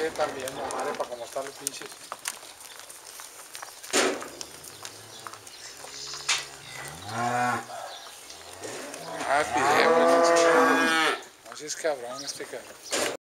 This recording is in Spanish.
también, no madre, para cómo están los pinches. Ah, video, no seas cabrón este cabrón.